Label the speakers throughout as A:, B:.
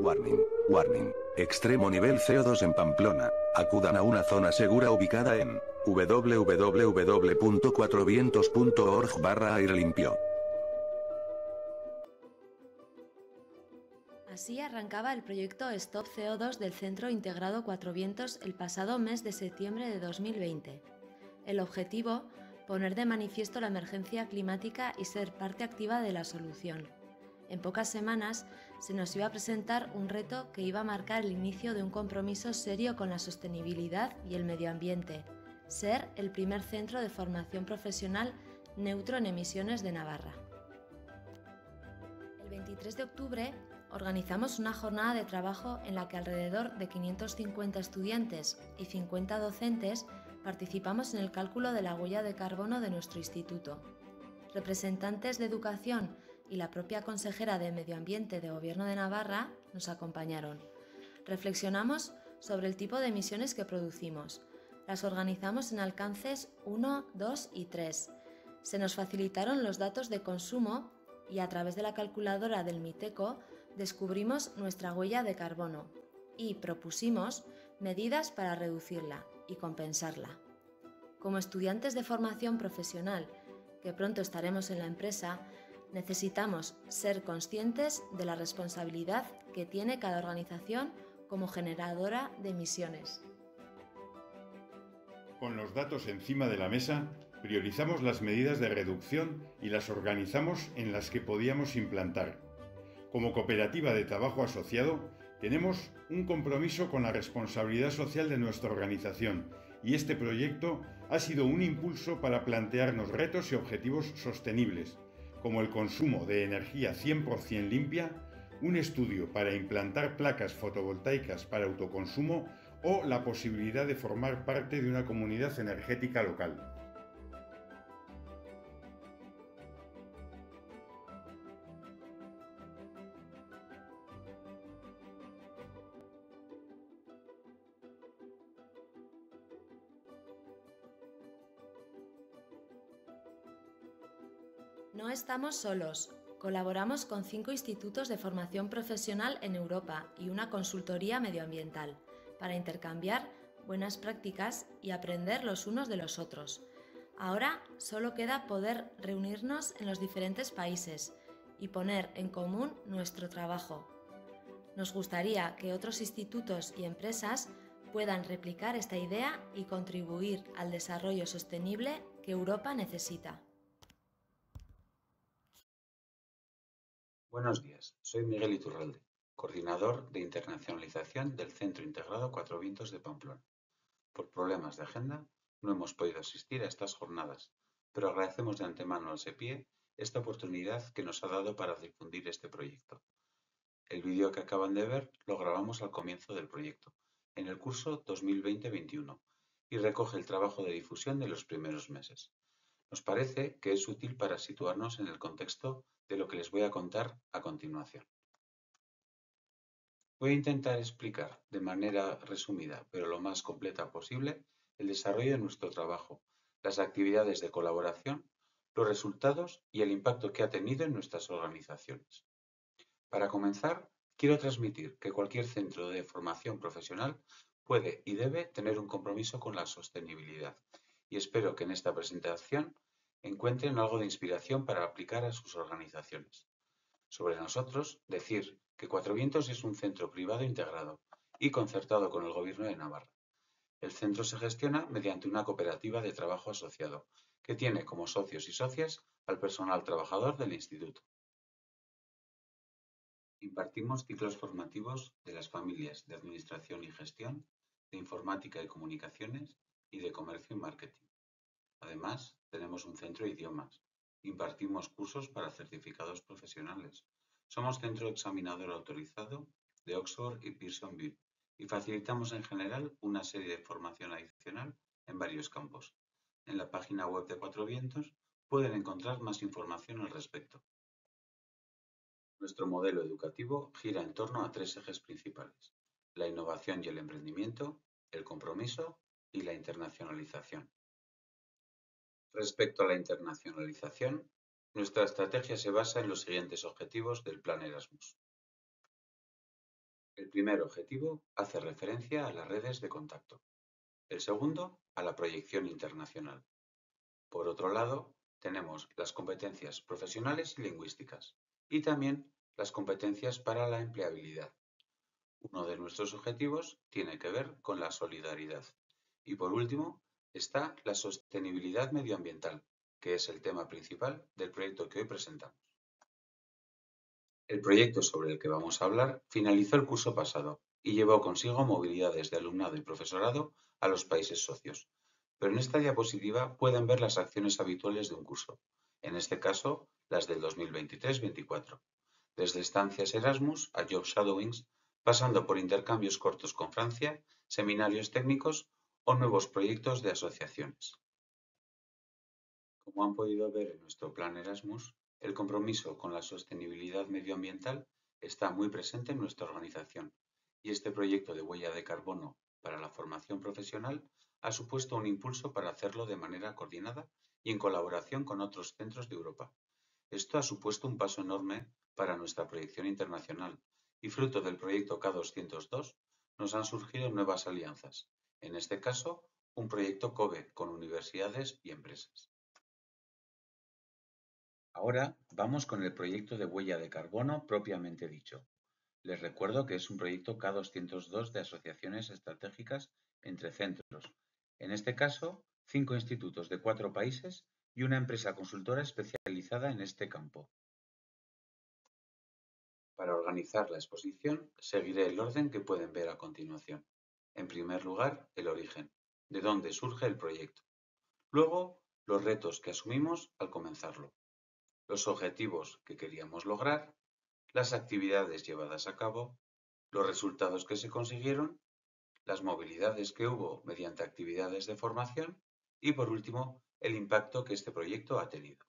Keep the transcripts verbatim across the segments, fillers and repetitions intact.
A: Warning, warning. Extremo nivel C O dos en Pamplona. Acudan a una zona segura ubicada en w w w punto cuatro vientos punto org barra aire limpio.
B: Así arrancaba el proyecto Stop C O dos del Centro Integrado Cuatro Vientos el pasado mes de septiembre de dos mil veinte. El objetivo, poner de manifiesto la emergencia climática y ser parte activa de la solución. En pocas semanas se nos iba a presentar un reto que iba a marcar el inicio de un compromiso serio con la sostenibilidad y el medio ambiente, ser el primer centro de formación profesional neutro en emisiones de Navarra. El veintitrés de octubre organizamos una jornada de trabajo en la que alrededor de quinientos cincuenta estudiantes y cincuenta docentes participamos en el cálculo de la huella de carbono de nuestro instituto. Representantes de educación y la propia consejera de Medio Ambiente de Gobierno de Navarra nos acompañaron. Reflexionamos sobre el tipo de emisiones que producimos. Las organizamos en alcances uno, dos y tres. Se nos facilitaron los datos de consumo y a través de la calculadora del MITECO descubrimos nuestra huella de carbono y propusimos medidas para reducirla y compensarla. Como estudiantes de formación profesional, que pronto estaremos en la empresa, necesitamos ser conscientes de la responsabilidad que tiene cada organización como generadora de emisiones.
C: Con los datos encima de la mesa, priorizamos las medidas de reducción y las organizamos en las que podíamos implantar. Como cooperativa de trabajo asociado, tenemos un compromiso con la responsabilidad social de nuestra organización y este proyecto ha sido un impulso para plantearnos retos y objetivos sostenibles, como el consumo de energía cien por cien limpia, un estudio para implantar placas fotovoltaicas para autoconsumo o la posibilidad de formar parte de una comunidad energética local.
B: No estamos solos. Colaboramos con cinco institutos de formación profesional en Europa y una consultoría medioambiental para intercambiar buenas prácticas y aprender los unos de los otros. Ahora solo queda poder reunirnos en los diferentes países y poner en común nuestro trabajo. Nos gustaría que otros institutos y empresas puedan replicar esta idea y contribuir al desarrollo sostenible que Europa necesita.
D: Buenos días, soy Miguel Iturralde, coordinador de internacionalización del Centro Integrado Cuatro Vientos de Pamplona. Por problemas de agenda, no hemos podido asistir a estas jornadas, pero agradecemos de antemano al SEPIE esta oportunidad que nos ha dado para difundir este proyecto. El vídeo que acaban de ver lo grabamos al comienzo del proyecto, en el curso dos mil veinte veintiuno, y recoge el trabajo de difusión de los primeros meses. Nos parece que es útil para situarnos en el contexto de lo que les voy a contar a continuación. Voy a intentar explicar de manera resumida, pero lo más completa posible, el desarrollo de nuestro trabajo, las actividades de colaboración, los resultados y el impacto que ha tenido en nuestras organizaciones. Para comenzar, quiero transmitir que cualquier centro de formación profesional puede y debe tener un compromiso con la sostenibilidad, y espero que en esta presentación encuentren algo de inspiración para aplicar a sus organizaciones. Sobre nosotros, decir que Cuatro Vientos es un centro privado integrado y concertado con el Gobierno de Navarra. El centro se gestiona mediante una cooperativa de trabajo asociado, que tiene como socios y socias al personal trabajador del instituto. Impartimos ciclos formativos de las familias de Administración y Gestión, de Informática y Comunicaciones y de Comercio y Marketing. Además, tenemos un centro de idiomas. Impartimos cursos para certificados profesionales. Somos centro examinador autorizado de Oxford y Pearson V I E y facilitamos en general una serie de formación adicional en varios campos. En la página web de Cuatro Vientos pueden encontrar más información al respecto. Nuestro modelo educativo gira en torno a tres ejes principales: la innovación y el emprendimiento, el compromiso y la internacionalización. Respecto a la internacionalización, nuestra estrategia se basa en los siguientes objetivos del Plan Erasmus. El primer objetivo hace referencia a las redes de contacto. El segundo, a la proyección internacional. Por otro lado, tenemos las competencias profesionales y lingüísticas y también las competencias para la empleabilidad. Uno de nuestros objetivos tiene que ver con la solidaridad. Y por último, está la sostenibilidad medioambiental, que es el tema principal del proyecto que hoy presentamos. El proyecto sobre el que vamos a hablar finalizó el curso pasado y llevó consigo movilidades de alumnado y profesorado a los países socios. Pero en esta diapositiva pueden ver las acciones habituales de un curso, en este caso las del dos mil veintitrés veinticuatro, desde estancias Erasmus a Job Shadowings, pasando por intercambios cortos con Francia, seminarios técnicos o nuevos proyectos de asociaciones. Como han podido ver en nuestro plan Erasmus, el compromiso con la sostenibilidad medioambiental está muy presente en nuestra organización y este proyecto de huella de carbono para la formación profesional ha supuesto un impulso para hacerlo de manera coordinada y en colaboración con otros centros de Europa. Esto ha supuesto un paso enorme para nuestra proyección internacional y fruto del proyecto K doscientos dos nos han surgido nuevas alianzas, en este caso un proyecto COBE con universidades y empresas. Ahora vamos con el proyecto de huella de carbono propiamente dicho. Les recuerdo que es un proyecto K doscientos dos de asociaciones estratégicas entre centros. En este caso, cinco institutos de cuatro países y una empresa consultora especializada en este campo. Para organizar la exposición, seguiré el orden que pueden ver a continuación. En primer lugar, el origen, de dónde surge el proyecto. Luego, los retos que asumimos al comenzarlo. Los objetivos que queríamos lograr, las actividades llevadas a cabo, los resultados que se consiguieron, las movilidades que hubo mediante actividades de formación y, por último, el impacto que este proyecto ha tenido.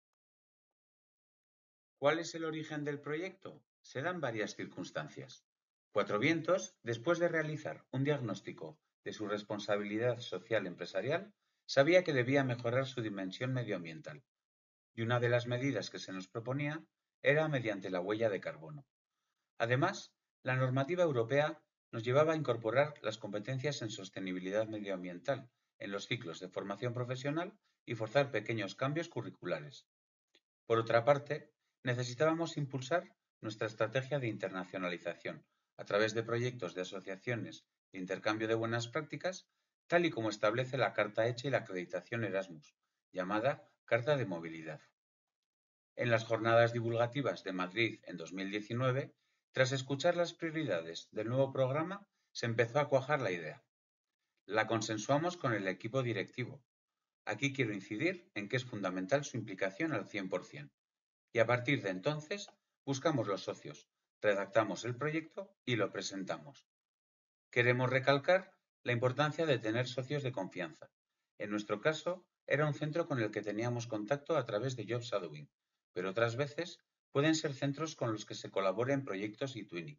D: ¿Cuál es el origen del proyecto? Se dan varias circunstancias. Cuatro Vientos, después de realizar un diagnóstico de su responsabilidad social empresarial, sabía que debía mejorar su dimensión medioambiental. Y una de las medidas que se nos proponía era mediante la huella de carbono. Además, la normativa europea nos llevaba a incorporar las competencias en sostenibilidad medioambiental en los ciclos de formación profesional y forzar pequeños cambios curriculares. Por otra parte, necesitábamos impulsar nuestra estrategia de internacionalización a través de proyectos de asociaciones de intercambio de buenas prácticas, tal y como establece la Carta Hecha y la acreditación Erasmus, llamada Carta de Movilidad. En las jornadas divulgativas de Madrid en dos mil diecinueve, tras escuchar las prioridades del nuevo programa, se empezó a cuajar la idea. La consensuamos con el equipo directivo. Aquí quiero incidir en que es fundamental su implicación al cien por cien. Y a partir de entonces, buscamos los socios, redactamos el proyecto y lo presentamos. Queremos recalcar la importancia de tener socios de confianza. En nuestro caso, era un centro con el que teníamos contacto a través de Job Shadowing, pero otras veces pueden ser centros con los que se colabore en proyectos y twinning.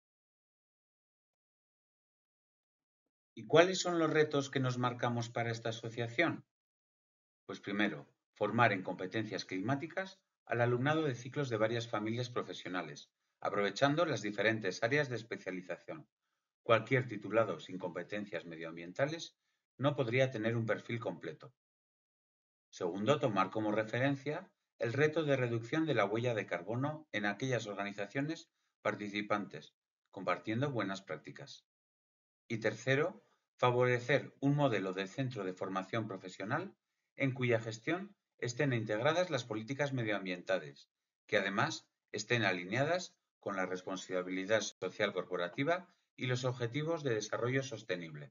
D: ¿Y cuáles son los retos que nos marcamos para esta asociación? Pues primero, formar en competencias climáticas al alumnado de ciclos de varias familias profesionales, aprovechando las diferentes áreas de especialización. Cualquier titulado sin competencias medioambientales no podría tener un perfil completo. Segundo, tomar como referencia el reto de reducción de la huella de carbono en aquellas organizaciones participantes, compartiendo buenas prácticas. Y tercero, favorecer un modelo de centro de formación profesional en cuya gestión estén integradas las políticas medioambientales, que además estén alineadas con la responsabilidad social corporativa y los objetivos de desarrollo sostenible.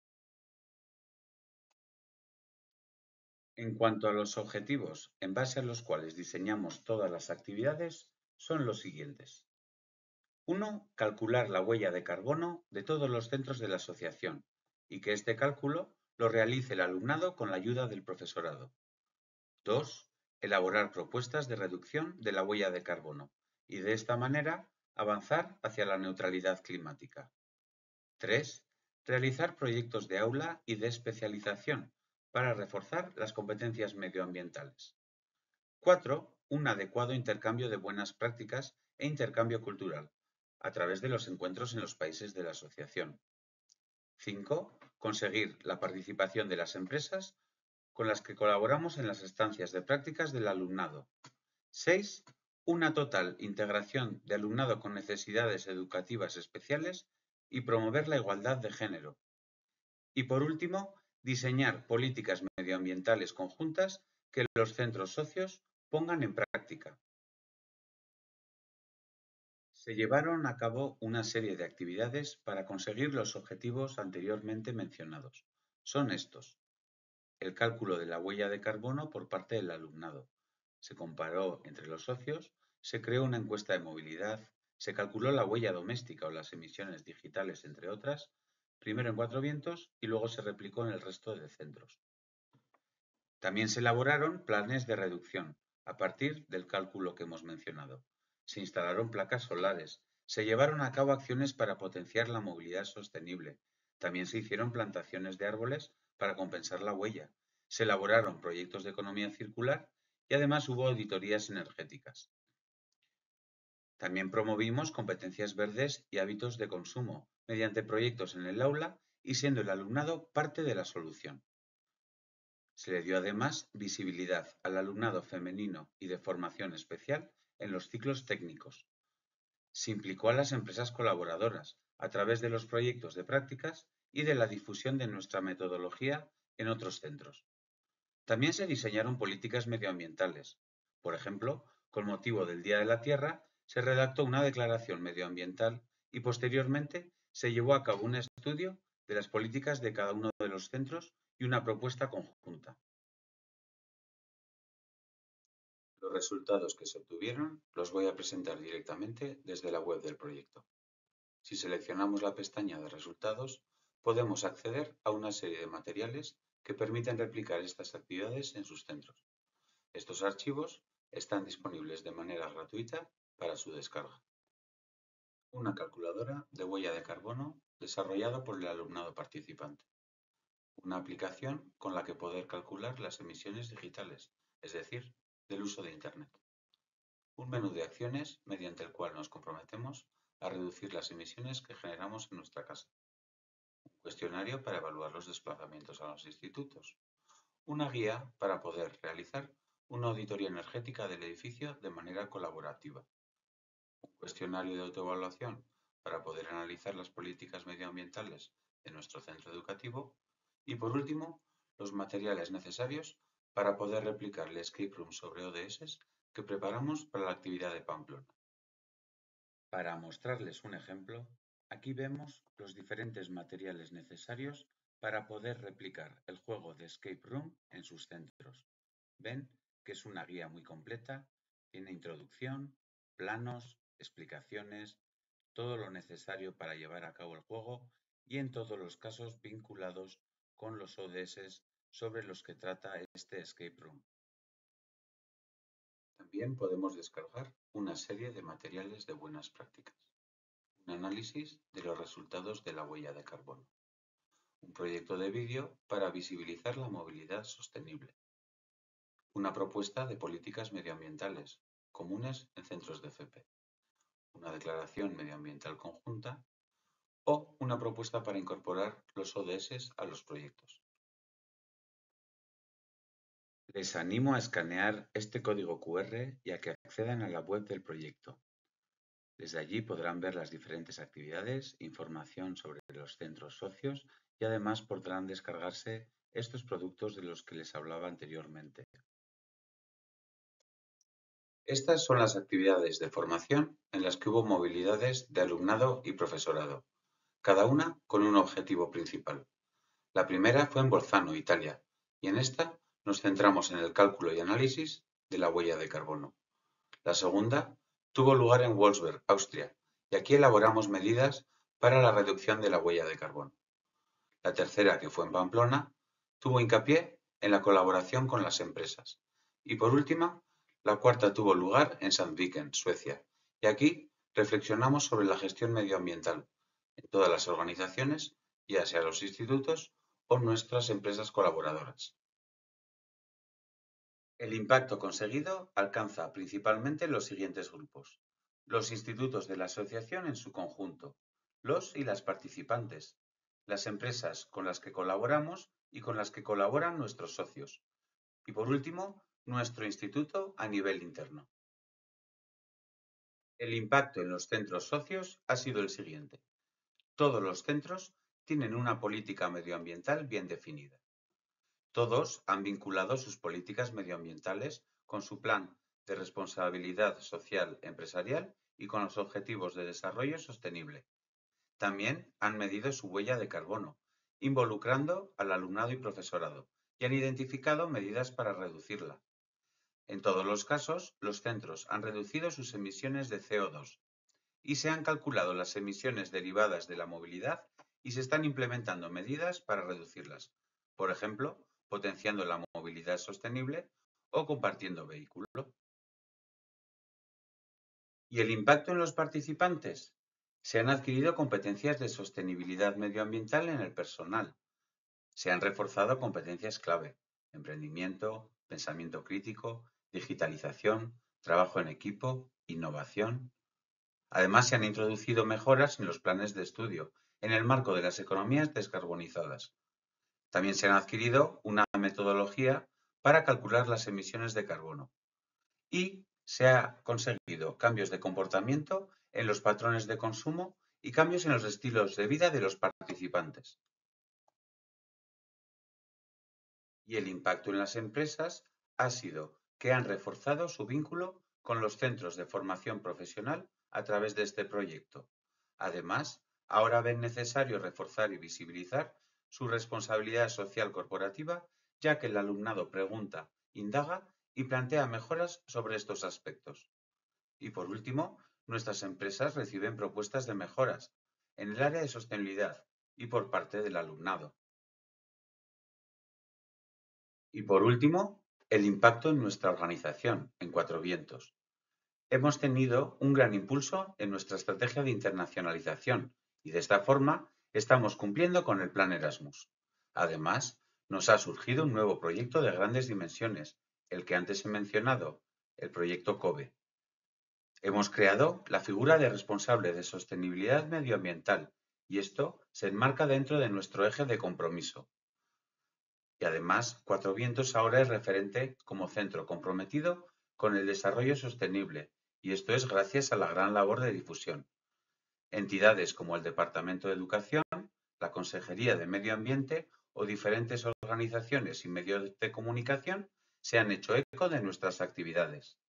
D: En cuanto a los objetivos en base a los cuales diseñamos todas las actividades, son los siguientes. uno. Calcular la huella de carbono de todos los centros de la asociación y que este cálculo lo realice el alumnado con la ayuda del profesorado. dos. Elaborar propuestas de reducción de la huella de carbono y de esta manera avanzar hacia la neutralidad climática. tres. Realizar proyectos de aula y de especialización para reforzar las competencias medioambientales. cuatro. Un adecuado intercambio de buenas prácticas e intercambio cultural a través de los encuentros en los países de la asociación. cinco. Conseguir la participación de las empresas con las que colaboramos en las estancias de prácticas del alumnado. seis. Una total integración de alumnado con necesidades educativas especiales y promover la igualdad de género. Y por último, diseñar políticas medioambientales conjuntas que los centros socios pongan en práctica. Se llevaron a cabo una serie de actividades para conseguir los objetivos anteriormente mencionados. Son estos: el cálculo de la huella de carbono por parte del alumnado. Se comparó entre los socios, se creó una encuesta de movilidad, se calculó la huella doméstica o las emisiones digitales, entre otras, primero en Cuatro Vientos y luego se replicó en el resto de centros. También se elaboraron planes de reducción a partir del cálculo que hemos mencionado. Se instalaron placas solares, se llevaron a cabo acciones para potenciar la movilidad sostenible. También se hicieron plantaciones de árboles para compensar la huella. Se elaboraron proyectos de economía circular y además hubo auditorías energéticas. También promovimos competencias verdes y hábitos de consumo mediante proyectos en el aula y siendo el alumnado parte de la solución. Se le dio además visibilidad al alumnado femenino y de formación especial en los ciclos técnicos. Se implicó a las empresas colaboradoras a través de los proyectos de prácticas y de la difusión de nuestra metodología en otros centros. También se diseñaron políticas medioambientales. Por ejemplo, con motivo del Día de la Tierra, se redactó una declaración medioambiental y posteriormente se llevó a cabo un estudio de las políticas de cada uno de los centros y una propuesta conjunta. Los resultados que se obtuvieron los voy a presentar directamente desde la web del proyecto. Si seleccionamos la pestaña de resultados, podemos acceder a una serie de materiales que permiten replicar estas actividades en sus centros. Estos archivos están disponibles de manera gratuita para su descarga. Una calculadora de huella de carbono desarrollada por el alumnado participante. Una aplicación con la que poder calcular las emisiones digitales, es decir, del uso de Internet. Un menú de acciones mediante el cual nos comprometemos a reducir las emisiones que generamos en nuestra casa. Un cuestionario para evaluar los desplazamientos a los institutos. Una guía para poder realizar una auditoría energética del edificio de manera colaborativa. Un cuestionario de autoevaluación para poder analizar las políticas medioambientales de nuestro centro educativo. Y por último, los materiales necesarios para poder replicar el escape room sobre O D S que preparamos para la actividad de Pamplona. Para mostrarles un ejemplo, aquí vemos los diferentes materiales necesarios para poder replicar el juego de escape room en sus centros. Ven que es una guía muy completa, tiene introducción, planos, explicaciones, todo lo necesario para llevar a cabo el juego y en todos los casos vinculados con los O D S sobre los que trata este escape room. También podemos descargar una serie de materiales de buenas prácticas. Un análisis de los resultados de la huella de carbono. Un proyecto de vídeo para visibilizar la movilidad sostenible. Una propuesta de políticas medioambientales comunes en centros de F P. Una declaración medioambiental conjunta o una propuesta para incorporar los O D S a los proyectos. Les animo a escanear este código Q R y a que accedan a la web del proyecto. Desde allí podrán ver las diferentes actividades, información sobre los centros socios y además podrán descargarse estos productos de los que les hablaba anteriormente. Estas son las actividades de formación en las que hubo movilidades de alumnado y profesorado, cada una con un objetivo principal. La primera fue en Bolzano, Italia, y en esta nos centramos en el cálculo y análisis de la huella de carbono. La segunda tuvo lugar en Wolfsberg, Austria, y aquí elaboramos medidas para la reducción de la huella de carbono. La tercera, que fue en Pamplona, tuvo hincapié en la colaboración con las empresas. Y por última, la cuarta tuvo lugar en Sandviken, Suecia, y aquí reflexionamos sobre la gestión medioambiental en todas las organizaciones, ya sea los institutos o nuestras empresas colaboradoras. El impacto conseguido alcanza principalmente los siguientes grupos: los institutos de la asociación en su conjunto, los y las participantes, las empresas con las que colaboramos y con las que colaboran nuestros socios, y por último, nuestro instituto a nivel interno. El impacto en los centros socios ha sido el siguiente. Todos los centros tienen una política medioambiental bien definida. Todos han vinculado sus políticas medioambientales con su plan de responsabilidad social empresarial y con los objetivos de desarrollo sostenible. También han medido su huella de carbono, involucrando al alumnado y profesorado, y han identificado medidas para reducirla. En todos los casos, los centros han reducido sus emisiones de C O dos y se han calculado las emisiones derivadas de la movilidad y se están implementando medidas para reducirlas, por ejemplo, potenciando la movilidad sostenible o compartiendo vehículo. ¿Y el impacto en los participantes? Se han adquirido competencias de sostenibilidad medioambiental en el personal. Se han reforzado competencias clave: emprendimiento, pensamiento crítico, digitalización, trabajo en equipo, innovación. Además, se han introducido mejoras en los planes de estudio en el marco de las economías descarbonizadas. También se han adquirido una metodología para calcular las emisiones de carbono y se ha conseguido cambios de comportamiento en los patrones de consumo y cambios en los estilos de vida de los participantes. Y el impacto en las empresas ha sido que han reforzado su vínculo con los centros de formación profesional a través de este proyecto. Además, ahora ven necesario reforzar y visibilizar su responsabilidad social corporativa, ya que el alumnado pregunta, indaga y plantea mejoras sobre estos aspectos. Y por último, nuestras empresas reciben propuestas de mejoras en el área de sostenibilidad y por parte del alumnado. Y por último, el impacto en nuestra organización, en Cuatro Vientos. Hemos tenido un gran impulso en nuestra estrategia de internacionalización y de esta forma estamos cumpliendo con el Plan Erasmus. Además, nos ha surgido un nuevo proyecto de grandes dimensiones, el que antes he mencionado, el proyecto COBE. Hemos creado la figura de responsable de sostenibilidad medioambiental y esto se enmarca dentro de nuestro eje de compromiso. Y además, Cuatro Vientos ahora es referente como centro comprometido con el desarrollo sostenible, y esto es gracias a la gran labor de difusión. Entidades como el Departamento de Educación, la Consejería de Medio Ambiente o diferentes organizaciones y medios de comunicación se han hecho eco de nuestras actividades.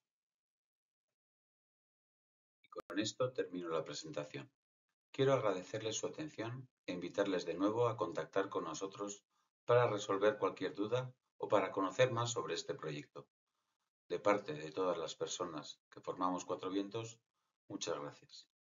D: Y con esto termino la presentación. Quiero agradecerles su atención e invitarles de nuevo a contactar con nosotros para resolver cualquier duda o para conocer más sobre este proyecto. De parte de todas las personas que formamos Cuatro Vientos, muchas gracias.